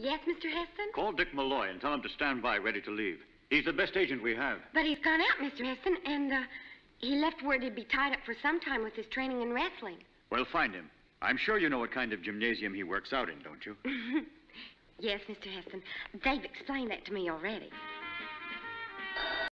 Yes, Mr. Heston? Call Dick Malloy and tell him to stand by, ready to leave. He's the best agent we have. But he's gone out, Mr. Heston, and he left word he'd be tied up for some time with his training in wrestling. Well, find him. I'm sure you know what kind of gymnasium he works out in, don't you? Yes, Mr. Heston. They've explained that to me already.